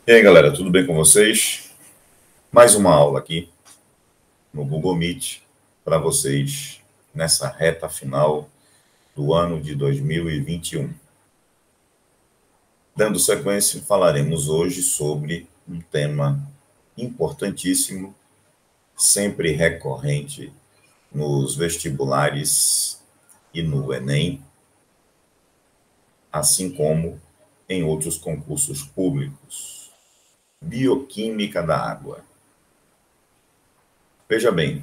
E aí, galera, tudo bem com vocês? Mais uma aula aqui no Google Meet para vocês nessa reta final do ano de 2021. Dando sequência, falaremos hoje sobre um tema importantíssimo, sempre recorrente nos vestibulares e no Enem, assim como em outros concursos públicos. Bioquímica da água. Veja bem,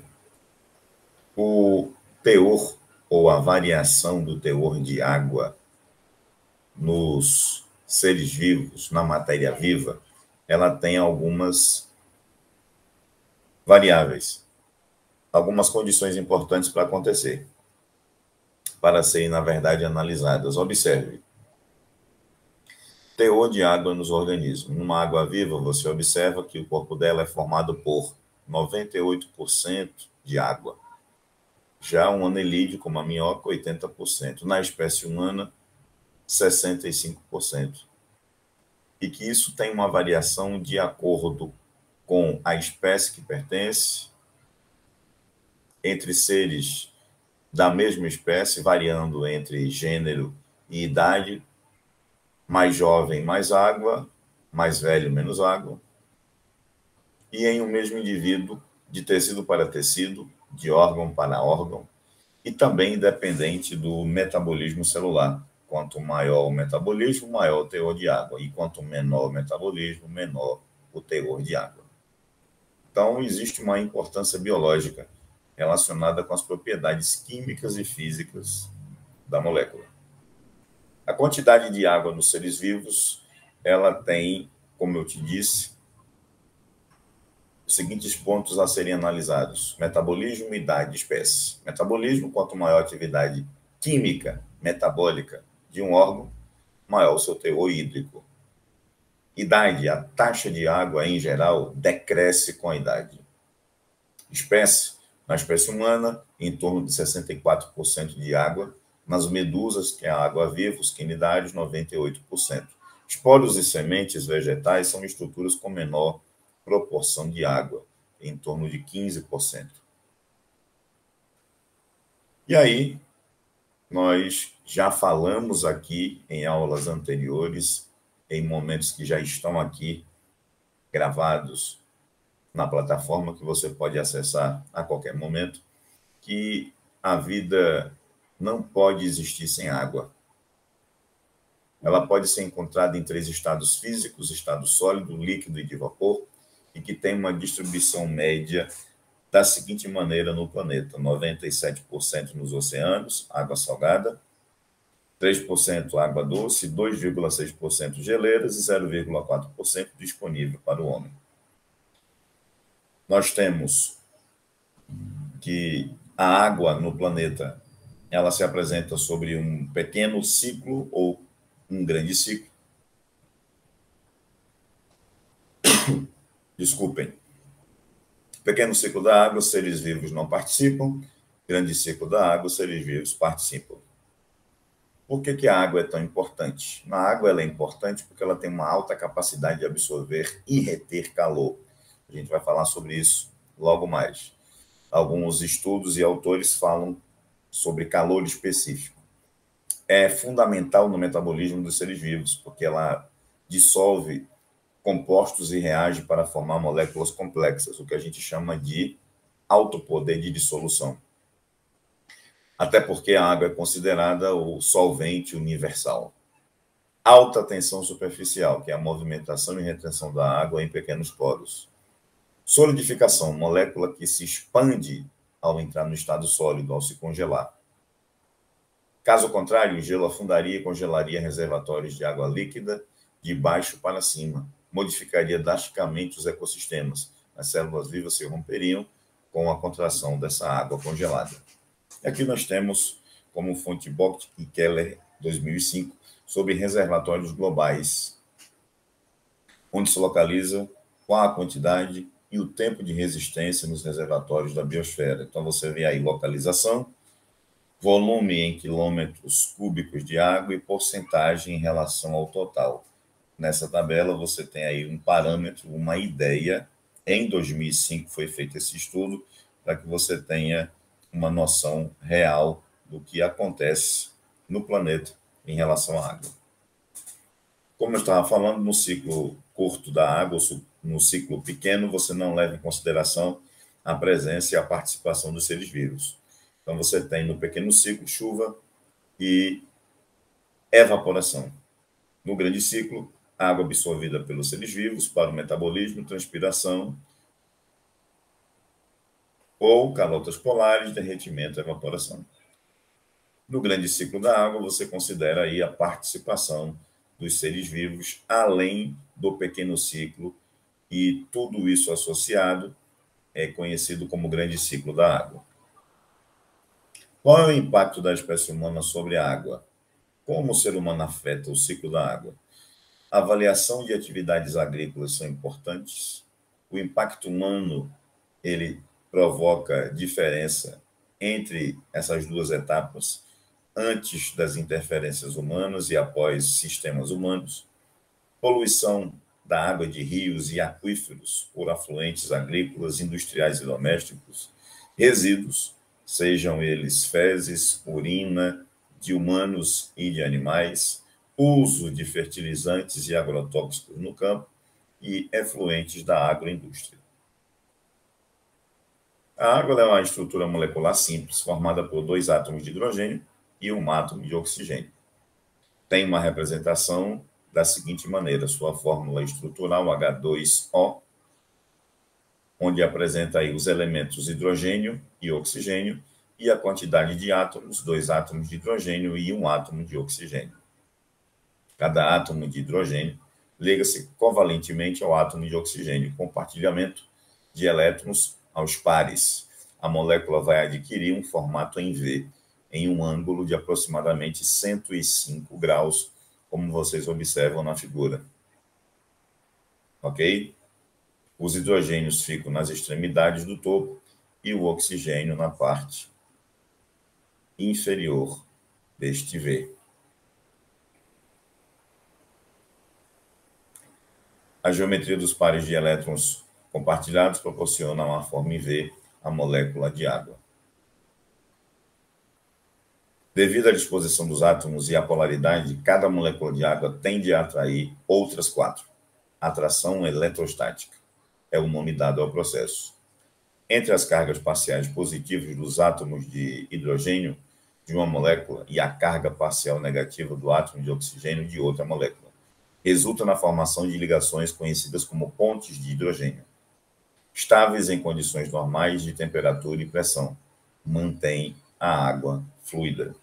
o teor ou a variação do teor de água nos seres vivos, na matéria viva, ela tem algumas variáveis, algumas condições importantes para acontecer, para serem, na verdade, analisadas. Observe, teor de água nos organismos. Numa água viva, você observa que o corpo dela é formado por 98% de água. Já um anelídeo, como a minhoca, 80%. Na espécie humana, 65%. E que isso tem uma variação de acordo com a espécie que pertence, entre seres da mesma espécie, variando entre gênero e idade, mais jovem, mais água, mais velho, menos água, e em um mesmo indivíduo, de tecido para tecido, de órgão para órgão, e também independente do metabolismo celular. Quanto maior o metabolismo, maior o teor de água. E quanto menor o metabolismo, menor o teor de água. Então, existe uma importância biológica relacionada com as propriedades químicas e físicas da molécula. A quantidade de água nos seres vivos, ela tem, como eu te disse, os seguintes pontos a serem analisados: metabolismo, idade, espécie. Metabolismo, quanto maior a atividade química, metabólica de um órgão, maior o seu teor hídrico. Idade, a taxa de água, em geral, decresce com a idade. Espécie, na espécie humana, em torno de 64% de água. Nas medusas, que é a água-viva, os quinidários, 98%. Esporos e sementes vegetais são estruturas com menor proporção de água, em torno de 15%. E aí, nós já falamos aqui em aulas anteriores, em momentos que já estão aqui gravados na plataforma que você pode acessar a qualquer momento, que a vida não pode existir sem água. Ela pode ser encontrada em 3 estados físicos: estado sólido, líquido e de vapor, e que tem uma distribuição média da seguinte maneira no planeta: 97% nos oceanos, água salgada, 3% água doce, 2,6% geleiras e 0,4% disponível para o homem. Nós temos que a água no planeta, ela se apresenta sobre um pequeno ciclo ou um grande ciclo. Desculpem. Pequeno ciclo da água, seres vivos não participam. Grande ciclo da água, seres vivos participam. Por que a água é tão importante? Na água ela é importante porque ela tem uma alta capacidade de absorver e reter calor. A gente vai falar sobre isso logo mais. Alguns estudos e autores falam sobre calor específico. É fundamental no metabolismo dos seres vivos, porque ela dissolve compostos e reage para formar moléculas complexas, o que a gente chama de alto poder de dissolução. Até porque a água é considerada o solvente universal. Alta tensão superficial, que é a movimentação e retenção da água em pequenos poros. Solidificação, molécula que se expande ao entrar no estado sólido, ao se congelar. Caso contrário, o gelo afundaria e congelaria reservatórios de água líquida de baixo para cima, modificaria drasticamente os ecossistemas. As células vivas se romperiam com a contração dessa água congelada. E aqui nós temos como fonte Bock e Keller, 2005, sobre reservatórios globais, onde se localiza qual a quantidade e o tempo de resistência nos reservatórios da biosfera. Então você vê aí localização, volume em quilômetros cúbicos de água e porcentagem em relação ao total. nessa tabela você tem aí um parâmetro, uma ideia. Em 2005 foi feito esse estudo para que você tenha uma noção real do que acontece no planeta em relação à água. Como eu estava falando, no ciclo curto da água, no ciclo pequeno, você não leva em consideração a presença e a participação dos seres vivos. Então, você tem no pequeno ciclo chuva e evaporação. No grande ciclo, água absorvida pelos seres vivos para o metabolismo, transpiração ou calotas polares, derretimento e evaporação. No grande ciclo da água, você considera aí a participação dos seres vivos, além do pequeno ciclo, e tudo isso associado é conhecido como grande ciclo da água. Qual é o impacto da espécie humana sobre a água? Como o ser humano afeta o ciclo da água? A avaliação de atividades agrícolas são importantes. O impacto humano, ele provoca diferença entre essas duas etapas, antes das interferências humanas e após sistemas humanos. Poluição da água de rios e aquíferos por afluentes agrícolas, industriais e domésticos. Resíduos, sejam eles fezes, urina de humanos e de animais, uso de fertilizantes e agrotóxicos no campo e efluentes da agroindústria. A água é uma estrutura molecular simples, formada por 2 átomos de hidrogênio e 1 átomo de oxigênio. Tem uma representação da seguinte maneira: sua fórmula estrutural H2O, onde apresenta aí os elementos hidrogênio e oxigênio, e a quantidade de átomos, 2 átomos de hidrogênio e 1 átomo de oxigênio. Cada átomo de hidrogênio liga-se covalentemente ao átomo de oxigênio, compartilhamento de elétrons aos pares. A molécula vai adquirir um formato em V, em um ângulo de aproximadamente 105 graus, como vocês observam na figura. Ok? Os hidrogênios ficam nas extremidades do topo e o oxigênio na parte inferior deste V. A geometria dos pares de elétrons compartilhados proporciona uma forma em V à molécula de água. Devido à disposição dos átomos e à polaridade, cada molécula de água tende a atrair outras 4. Atração eletrostática é o nome dado ao processo. Entre as cargas parciais positivas dos átomos de hidrogênio de uma molécula e a carga parcial negativa do átomo de oxigênio de outra molécula, resulta na formação de ligações conhecidas como pontes de hidrogênio, estáveis em condições normais de temperatura e pressão, mantém a água fluida.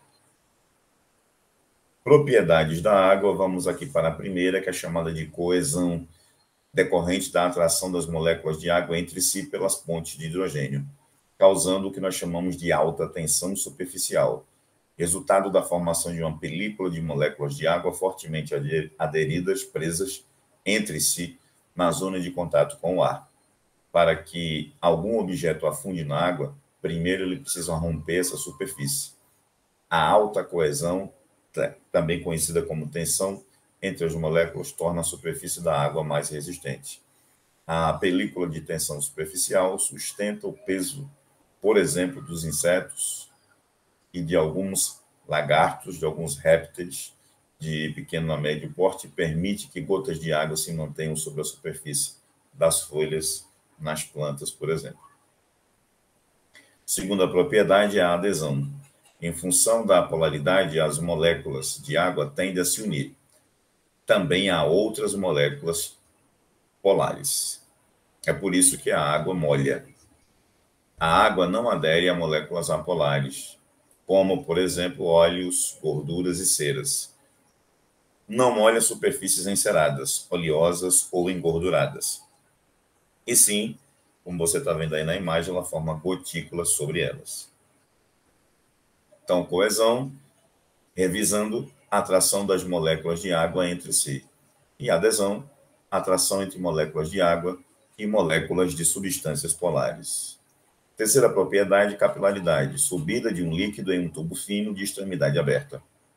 Propriedades da água, vamos aqui para a primeira, que é chamada de coesão, decorrente da atração das moléculas de água entre si pelas pontes de hidrogênio, causando o que nós chamamos de alta tensão superficial, resultado da formação de uma película de moléculas de água fortemente aderidas, presas entre si na zona de contato com o ar. Para que algum objeto afunde na água, primeiro ele precisa romper essa superfície. A alta coesão, também conhecida como tensão entre as moléculas, torna a superfície da água mais resistente. A película de tensão superficial sustenta o peso, por exemplo, dos insetos e de alguns lagartos, de alguns répteis de pequeno a médio porte, e permite que gotas de água se mantenham sobre a superfície das folhas nas plantas, por exemplo. Segunda propriedade é a adesão. Em função da polaridade, as moléculas de água tendem a se unir. Também há outras moléculas polares. É por isso que a água molha. A água não adere a moléculas apolares, como, por exemplo, óleos, gorduras e ceras. Não molha superfícies enceradas, oleosas ou engorduradas. E sim, como você está vendo aí na imagem, ela forma gotículas sobre elas. Então, coesão, revisando, atração das moléculas de água entre si. E adesão, atração entre moléculas de água e moléculas de substâncias polares. Terceira propriedade, capilaridade, subida de um líquido em um tubo fino de extremidade aberta.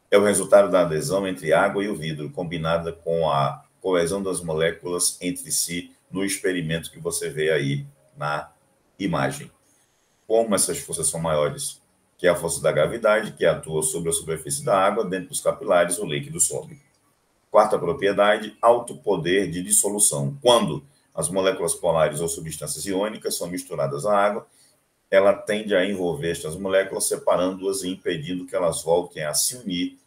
É o resultado da adesão entre a água e o vidro, combinada com a coesão das moléculas entre si no experimento que você vê aí na imagem. Como essas forças são maiores que a força da gravidade, que atua sobre a superfície da água, dentro dos capilares, o líquido sobe. Quarta propriedade, alto poder de dissolução. Quando as moléculas polares ou substâncias iônicas são misturadas à água, ela tende a envolver estas moléculas, separando-as e impedindo que elas voltem a se unir.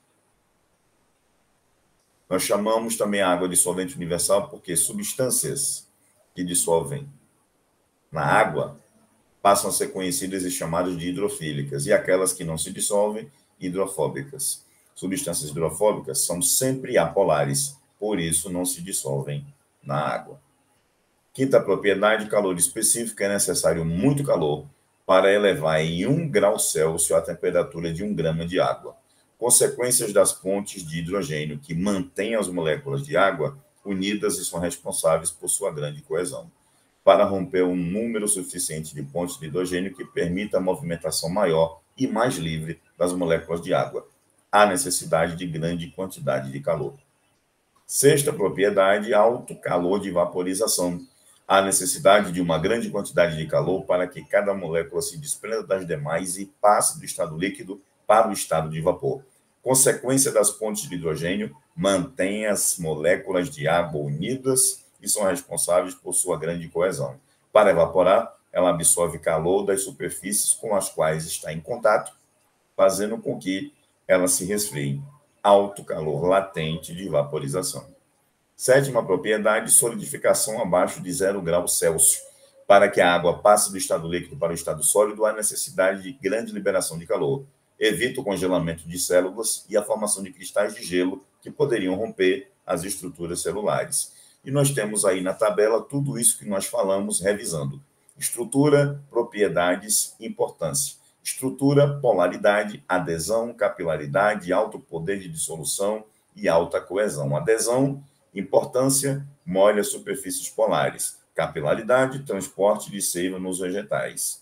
Nós chamamos também a água de solvente universal porque substâncias que dissolvem na água passam a ser conhecidas e chamadas de hidrofílicas, e aquelas que não se dissolvem, hidrofóbicas. Substâncias hidrofóbicas são sempre apolares, por isso não se dissolvem na água. Quinta propriedade, calor específico. É necessário muito calor para elevar em 1 grau Celsius a temperatura de 1 grama de água. Consequências das pontes de hidrogênio que mantêm as moléculas de água unidas e são responsáveis por sua grande coesão. Para romper um número suficiente de pontes de hidrogênio que permita a movimentação maior e mais livre das moléculas de água, há necessidade de grande quantidade de calor. Sexta propriedade, alto calor de vaporização. Há necessidade de uma grande quantidade de calor para que cada molécula se desprenda das demais e passe do estado líquido para o estado de vapor. Consequência das pontes de hidrogênio, mantém as moléculas de água unidas e são responsáveis por sua grande coesão. Para evaporar, ela absorve calor das superfícies com as quais está em contato, fazendo com que ela se resfrie. Alto calor latente de vaporização. Sétima propriedade, solidificação abaixo de 0 grau Celsius. Para que a água passe do estado líquido para o estado sólido, há necessidade de grande liberação de calor. Evita o congelamento de células e a formação de cristais de gelo que poderiam romper as estruturas celulares. E nós temos aí na tabela tudo isso que nós falamos, revisando. Estrutura, propriedades, importância. Estrutura, polaridade, adesão, capilaridade, alto poder de dissolução e alta coesão. Adesão, importância, molha superfícies polares. Capilaridade, transporte de seiva nos vegetais.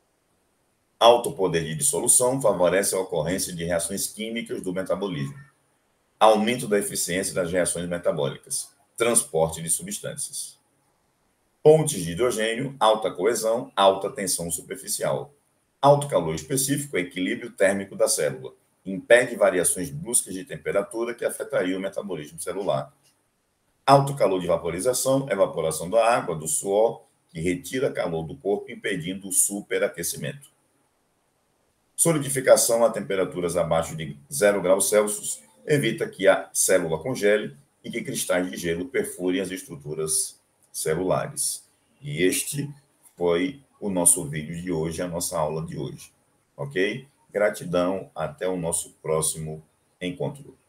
Alto poder de dissolução favorece a ocorrência de reações químicas do metabolismo. Aumento da eficiência das reações metabólicas. Transporte de substâncias. Pontes de hidrogênio, alta coesão, alta tensão superficial. Alto calor específico, equilíbrio térmico da célula. Impede variações bruscas de temperatura que afetariam o metabolismo celular. Alto calor de vaporização, evaporação da água, do suor, que retira calor do corpo, impedindo o superaquecimento. Solidificação a temperaturas abaixo de 0 graus Celsius evita que a célula congele e que cristais de gelo perfurem as estruturas celulares. E este foi o nosso vídeo de hoje, a nossa aula de hoje. Ok? Gratidão, até o nosso próximo encontro.